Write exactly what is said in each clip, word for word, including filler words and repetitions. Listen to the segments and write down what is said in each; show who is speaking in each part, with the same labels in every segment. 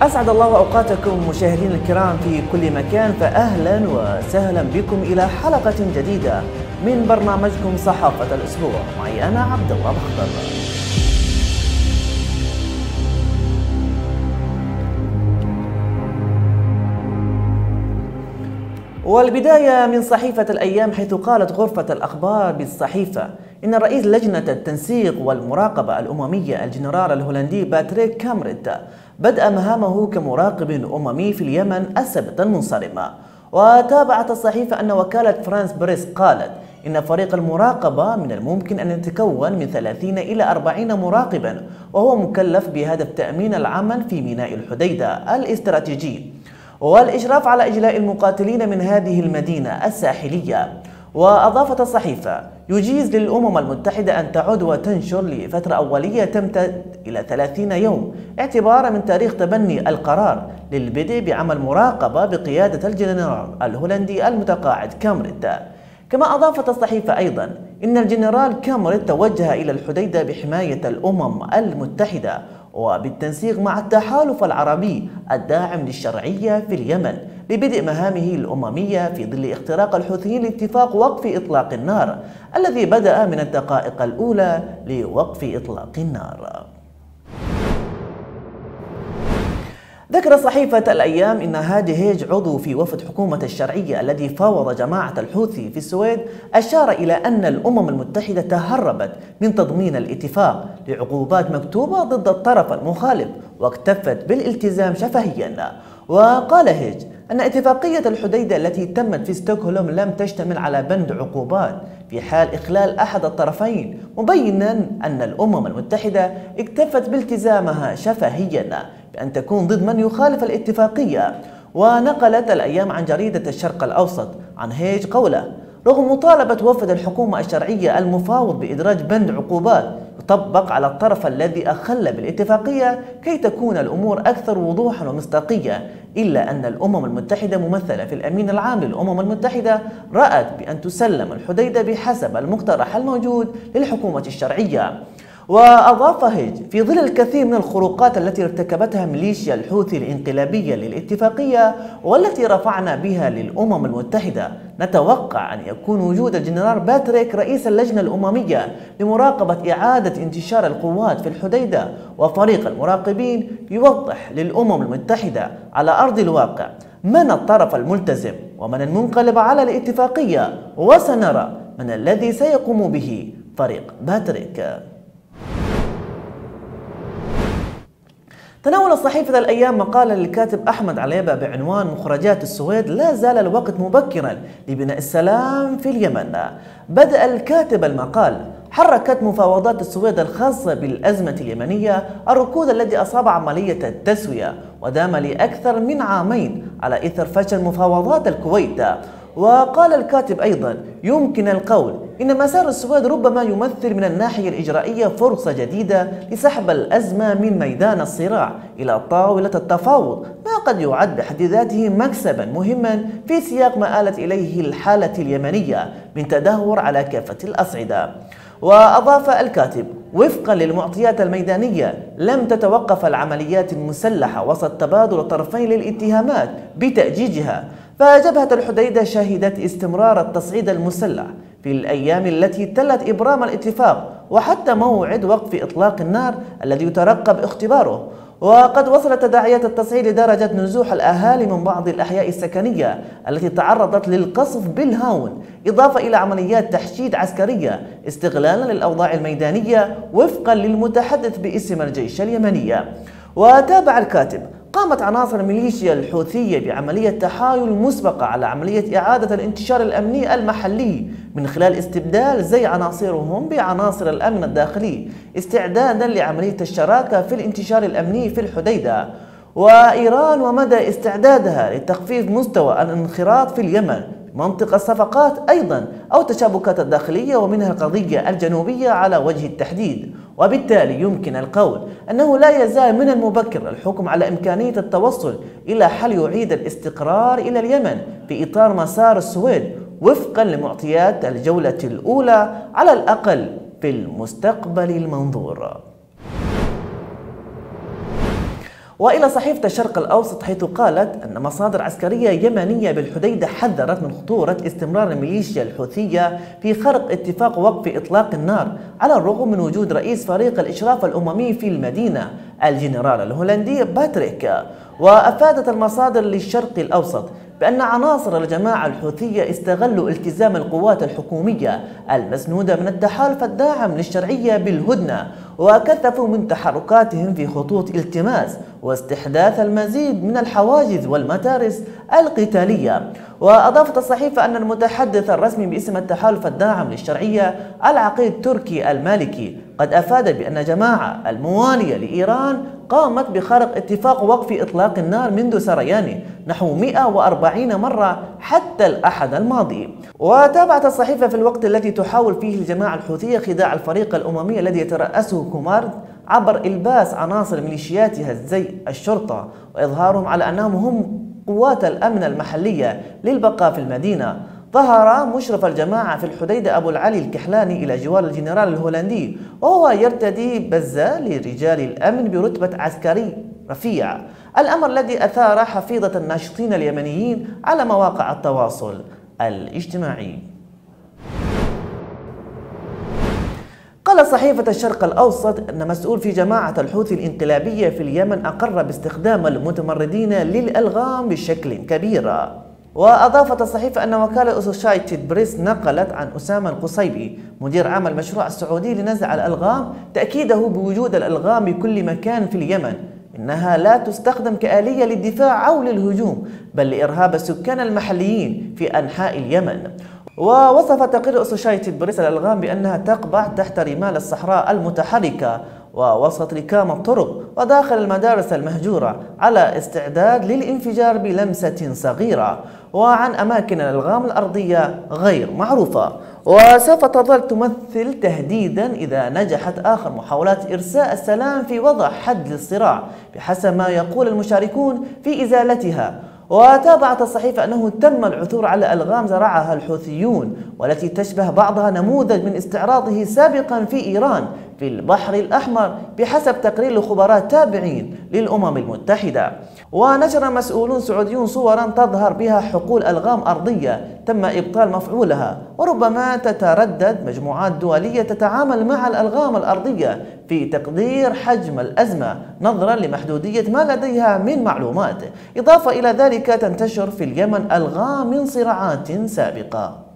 Speaker 1: أسعد الله أوقاتكم مشاهدين الكرام في كل مكان، فأهلا وسهلا بكم إلى حلقة جديدة من برنامجكم صحافة الأسبوع. معي أنا عبد الله بخضر. والبداية من صحيفة الأيام، حيث قالت غرفة الأخبار بالصحيفة إن رئيس لجنة التنسيق والمراقبة الأممية الجنرال الهولندي باتريك كامريت بدأ مهامه كمراقب أممي في اليمن السبت المنصرم. وتابعت الصحيفة أن وكالة فرانس بريس قالت إن فريق المراقبة من الممكن أن يتكون من ثلاثين إلى أربعين مراقبا، وهو مكلف بهدف تأمين العمل في ميناء الحديدة الاستراتيجي والإشراف على إجلاء المقاتلين من هذه المدينة الساحلية. وأضافت الصحيفة: يجيز للأمم المتحدة أن تعود وتنشر لفترة أولية تمتد إلى ثلاثين يوم اعتبارا من تاريخ تبني القرار للبدء بعمل مراقبة بقيادة الجنرال الهولندي المتقاعد كامريت. كما أضافت الصحيفة أيضا إن الجنرال كامريت توجه إلى الحديدة بحماية الأمم المتحدة وبالتنسيق مع التحالف العربي الداعم للشرعية في اليمن لبدء مهامه الأممية في ظل اختراق الحوثيين لاتفاق وقف إطلاق النار الذي بدأ من الدقائق الأولى لوقف إطلاق النار. ذكر صحيفة الأيام إن هادي هيج عضو في وفد حكومة الشرعية الذي فاوض جماعة الحوثي في السويد أشار إلى أن الأمم المتحدة تهربت من تضمين الاتفاق لعقوبات مكتوبة ضد الطرف المخالف واكتفت بالالتزام شفهيا. وقال هيج أن اتفاقية الحديدة التي تمت في ستوكهولم لم تشتمل على بند عقوبات في حال إخلال أحد الطرفين، مبينا أن الأمم المتحدة اكتفت بالتزامها شفهيا بأن تكون ضد من يخالف الاتفاقية. ونقلت الأيام عن جريدة الشرق الأوسط عن هيج قوله: رغم مطالبة وفد الحكومة الشرعية المفاوض بإدراج بند عقوبات يطبق على الطرف الذي أخل بالاتفاقية كي تكون الأمور أكثر وضوحا ومصداقية، إلا أن الأمم المتحدة ممثلة في الأمين العام للأمم المتحدة رأت بأن تسلم الحديدة بحسب المقترح الموجود للحكومة الشرعية. وأضاف هيج: في ظل الكثير من الخروقات التي ارتكبتها ميليشيا الحوثي الانقلابية للاتفاقية والتي رفعنا بها للأمم المتحدة، نتوقع أن يكون وجود الجنرال باتريك رئيس اللجنة الأممية لمراقبة إعادة انتشار القوات في الحديدة وفريق المراقبين يوضح للأمم المتحدة على أرض الواقع من الطرف الملتزم ومن المنقلب على الاتفاقية، وسنرى من الذي سيقوم به فريق باتريك. تناول صحيفة الأيام مقالا للكاتب أحمد عليبة بعنوان مخرجات السويد لا زال الوقت مبكرا لبناء السلام في اليمن. بدأ الكاتب المقال: حركت مفاوضات السويد الخاصة بالأزمة اليمنية الركود الذي أصاب عملية التسوية ودام لأكثر من عامين على إثر فشل مفاوضات الكويت. وقال الكاتب أيضا: يمكن القول إن مسار السويد ربما يمثل من الناحية الإجرائية فرصة جديدة لسحب الأزمة من ميدان الصراع إلى طاولة التفاوض، ما قد يعد بحد ذاته مكسبا مهما في سياق ما آلت إليه الحالة اليمنية من تدهور على كافة الأصعدة. وأضاف الكاتب: وفقا للمعطيات الميدانية لم تتوقف العمليات المسلحة وسط تبادل الطرفين للاتهامات بتأجيجها، فجبهة الحديدة شهدت استمرار التصعيد المسلح في الأيام التي تلت إبرام الاتفاق وحتى موعد وقف إطلاق النار الذي يترقب اختباره. وقد وصلت تداعيات التصعيد لدرجة نزوح الأهالي من بعض الأحياء السكنية التي تعرضت للقصف بالهاون، إضافة إلى عمليات تحشيد عسكرية استغلالا للأوضاع الميدانية وفقا للمتحدث باسم الجيش اليمني. وتابع الكاتب: قامت عناصر الميليشيا الحوثية بعملية تحايل مسبقة على عملية إعادة الانتشار الأمني المحلي من خلال استبدال زي عناصرهم بعناصر الأمن الداخلي استعدادا لعملية الشراكة في الانتشار الأمني في الحديدة. وإيران ومدى استعدادها لتخفيف مستوى الانخراط في اليمن منطقة الصفقات أيضا أو التشابكات الداخلية ومنها القضية الجنوبية على وجه التحديد. وبالتالي يمكن القول أنه لا يزال من المبكر الحكم على إمكانية التوصل إلى حل يعيد الاستقرار إلى اليمن في إطار مسار السويد وفقا لمعطيات الجولة الأولى على الأقل في المستقبل المنظور. وإلى صحيفة الشرق الأوسط حيث قالت أن مصادر عسكرية يمنية بالحديدة حذرت من خطورة استمرار الميليشيا الحوثية في خرق اتفاق وقف إطلاق النار على الرغم من وجود رئيس فريق الإشراف الأممي في المدينة الجنرال الهولندي باتريك. وأفادت المصادر للشرق الأوسط بأن عناصر الجماعة الحوثية استغلوا التزام القوات الحكومية المسنودة من التحالف الداعم للشرعية بالهدنة وكثفوا من تحركاتهم في خطوط التماس واستحداث المزيد من الحواجز والمتارس القتالية. وأضافت الصحيفة أن المتحدث الرسمي باسم التحالف الداعم للشرعية العقيد تركي المالكي قد أفاد بأن جماعة الموالية لإيران قامت بخرق اتفاق وقف إطلاق النار منذ سريانه نحو مئة وأربعين مرة حتى الأحد الماضي. وتابعت الصحيفة في الوقت الذي تحاول فيه الجماعة الحوثية خداع الفريق الأممي الذي يترأسه كومارد عبر إلباس عناصر ميليشياتها الزي الشرطة وإظهارهم على أنهم هم قوات الأمن المحلية للبقاء في المدينة. ظهر مشرف الجماعة في الحديدة أبو العلي الكحلاني إلى جوار الجنرال الهولندي وهو يرتدي بزة لرجال الأمن برتبة عسكري رفيع، الأمر الذي أثار حفيظة الناشطين اليمنيين على مواقع التواصل الاجتماعي. قال صحيفة الشرق الأوسط أن مسؤول في جماعة الحوثي الانقلابية في اليمن أقر باستخدام المتمردين للألغام بشكل كبير. وأضافت الصحيفة أن وكالة أسوشيتد بريس نقلت عن أسامة القصيبي مدير عام المشروع السعودي لنزع الألغام تأكيده بوجود الألغام بكل مكان في اليمن، إنها لا تستخدم كآلية للدفاع أو للهجوم بل لإرهاب السكان المحليين في أنحاء اليمن. ووصف تقرير أسوشيتد بريس الألغام بأنها تقبع تحت رمال الصحراء المتحركة ووسط ركام الطرق وداخل المدارس المهجورة على استعداد للانفجار بلمسة صغيرة، وعن أماكن الألغام الأرضية غير معروفة. وسوف تظل تمثل تهديدا إذا نجحت آخر محاولات إرساء السلام في وضع حد للصراع بحسب ما يقول المشاركون في إزالتها. وتابعت الصحيفة أنه تم العثور على ألغام زرعها الحوثيون والتي تشبه بعضها نموذج من استعراضه سابقا في إيران في البحر الأحمر بحسب تقرير لخبراء تابعين للأمم المتحدة. ونشر مسؤولون سعوديون صورا تظهر بها حقول ألغام أرضية تم إبطال مفعولها، وربما تتردد مجموعات دولية تتعامل مع الألغام الأرضية في تقدير حجم الأزمة نظرا لمحدودية ما لديها من معلومات. إضافة إلى ذلك تنتشر في اليمن ألغام من صراعات سابقة.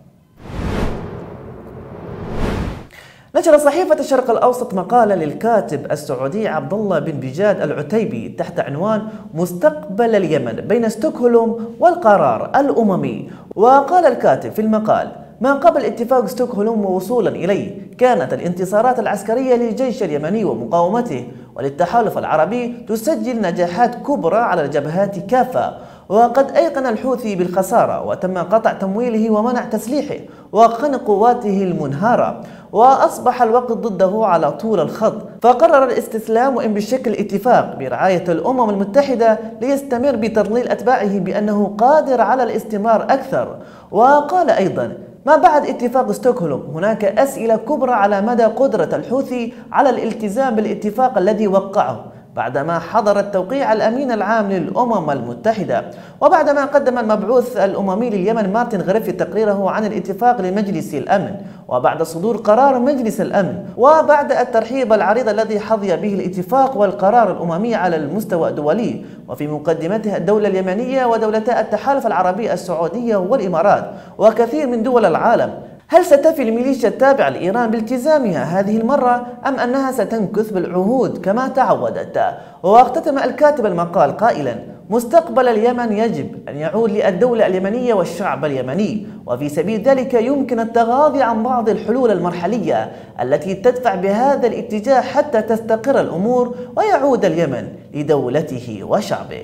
Speaker 1: نشر صحيفة الشرق الأوسط مقالة للكاتب السعودي عبد الله بن بجاد العتيبي تحت عنوان مستقبل اليمن بين ستوكهولم والقرار الأممي. وقال الكاتب في المقال: ما قبل اتفاق ستوكهولم ووصولا إليه كانت الانتصارات العسكرية للجيش اليمني ومقاومته وللتحالف العربي تسجل نجاحات كبرى على الجبهات كافة، وقد أيقن الحوثي بالخسارة وتم قطع تمويله ومنع تسليحه وخنق قواته المنهارة، وأصبح الوقت ضده على طول الخط، فقرر الاستسلام وإن بشكل اتفاق برعاية الأمم المتحدة ليستمر بتضليل أتباعه بأنه قادر على الاستمرار أكثر. وقال أيضا: ما بعد اتفاق ستوكهولم هناك أسئلة كبرى على مدى قدرة الحوثي على الالتزام بالاتفاق الذي وقعه بعدما حضر التوقيع الأمين العام للأمم المتحدة، وبعدما قدم المبعوث الأممي لليمن مارتن غريفيث تقريره عن الاتفاق لمجلس الأمن، وبعد صدور قرار مجلس الأمن، وبعد الترحيب العريض الذي حظي به الاتفاق والقرار الأممي على المستوى الدولي، وفي مقدمتها الدولة اليمنية ودولتا التحالف العربي السعودية والإمارات وكثير من دول العالم، هل ستفي الميليشيا التابعة لإيران بالتزامها هذه المرة أم أنها ستنكث بالعهود كما تعودت؟ واختتم الكاتب المقال قائلا: مستقبل اليمن يجب أن يعود للدولة اليمنية والشعب اليمني، وفي سبيل ذلك يمكن التغاضي عن بعض الحلول المرحلية التي تدفع بهذا الاتجاه حتى تستقر الأمور ويعود اليمن لدولته وشعبه.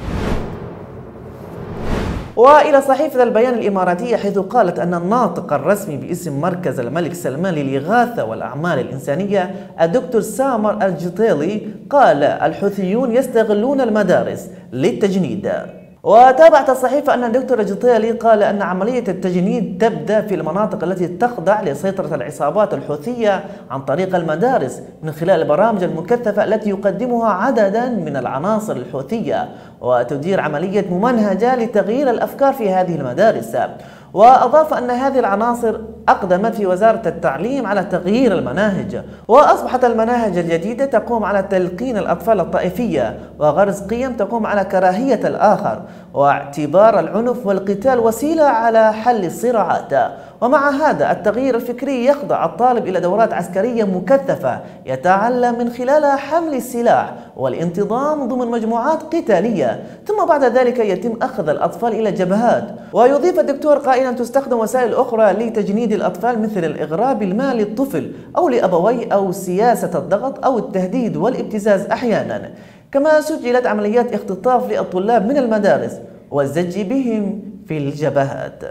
Speaker 1: وإلى صحيفة البيان الإماراتية حيث قالت أن الناطق الرسمي باسم مركز الملك سلمان للإغاثة والأعمال الإنسانية الدكتور سامر الجطيلي قال: الحوثيون يستغلون المدارس للتجنيد. وتابعت الصحيفة أن الدكتور جطيلي قال أن عملية التجنيد تبدأ في المناطق التي تخضع لسيطرة العصابات الحوثية عن طريق المدارس من خلال البرامج المكثفة التي يقدمها عددا من العناصر الحوثية، وتدير عملية ممنهجة لتغيير الأفكار في هذه المدارس. وأضاف أن هذه العناصر أقدمت في وزارة التعليم على تغيير المناهج، وأصبحت المناهج الجديدة تقوم على تلقين الأطفال الطائفية وغرس قيم تقوم على كراهية الآخر واعتبار العنف والقتال وسيلة على حل الصراعات. ومع هذا التغيير الفكري يخضع الطالب إلى دورات عسكرية مكثفة يتعلم من خلالها حمل السلاح والانتظام ضمن مجموعات قتالية، ثم بعد ذلك يتم أخذ الأطفال إلى جبهات. ويضيف الدكتور قائلا تستخدم وسائل أخرى لتجنيد الأطفال مثل الإغراء بالمال للطفل أو لأبويه أو سياسة الضغط أو التهديد والابتزاز أحيانا. كما سجلت عمليات اختطاف للطلاب من المدارس والزج بهم في الجبهات.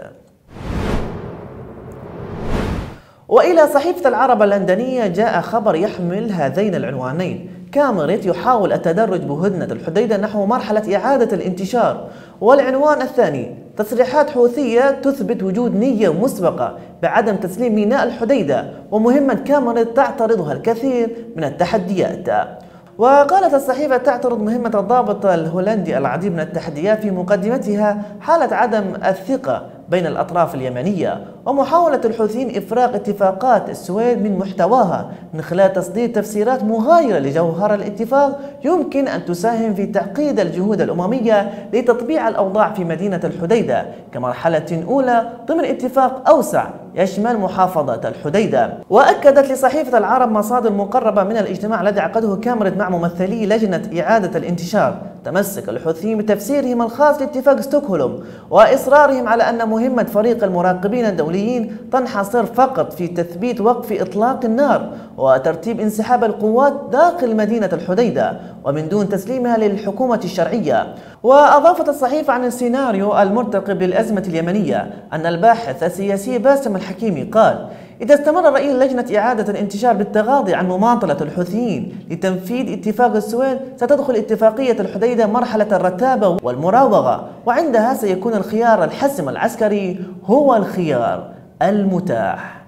Speaker 1: وإلى صحيفة العرب اللندنية جاء خبر يحمل هذين العنوانين: كاميريت يحاول التدرج بهدنة الحديدة نحو مرحلة إعادة الانتشار. والعنوان الثاني: تصريحات حوثية تثبت وجود نية مسبقة بعدم تسليم ميناء الحديدة، ومهمة كاميريت تعترضها الكثير من التحديات. وقالت الصحيفة تعترض مهمة الضابط الهولندي العديد من التحديات، في مقدمتها حالة عدم الثقة بين الأطراف اليمنية ومحاولة الحوثيين إفراغ اتفاقات السويد من محتواها من خلال تصدير تفسيرات مغايرة لجوهر الاتفاق يمكن أن تساهم في تعقيد الجهود الأممية لتطبيع الأوضاع في مدينة الحديدة كمرحلة أولى ضمن اتفاق أوسع يشمل محافظة الحديدة. وأكدت لصحيفة العرب مصادر مقربة من الاجتماع الذي عقده كاميريت مع ممثلي لجنة إعادة الانتشار تمسك الحوثيين بتفسيرهم الخاص لاتفاق ستوكهولم وإصرارهم على أن مهمة فريق المراقبين الدوليين تنحصر فقط في تثبيت وقف إطلاق النار وترتيب انسحاب القوات داخل مدينة الحديدة ومن دون تسليمها للحكومة الشرعية. وأضافت الصحيفة عن السيناريو المرتقب للأزمة اليمنية أن الباحث السياسي باسم الحكيمي قال: إذا استمر رئيس لجنة إعادة الانتشار بالتغاضي عن مماطلة الحوثيين لتنفيذ اتفاق السويد ستدخل اتفاقية الحديدة مرحلة الرتابة والمراوغة، وعندها سيكون الخيار الحسم العسكري هو الخيار المتاح.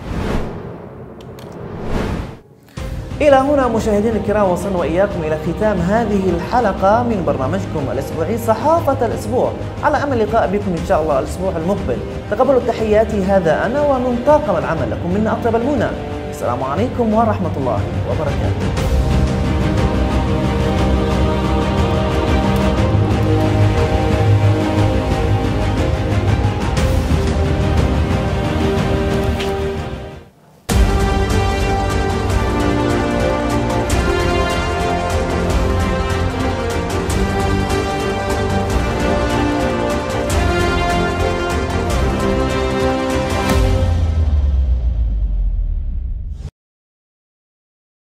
Speaker 1: إلى هنا مشاهدينا الكرام وصلنا وإياكم إلى ختام هذه الحلقة من برنامجكم الأسبوعي صحافة الأسبوع، على أمل اللقاء بكم إن شاء الله الأسبوع المقبل. تقبلوا تحياتي، هذا أنا ومن طاقم العمل لكم منا أطيب المنى. السلام عليكم ورحمة الله وبركاته.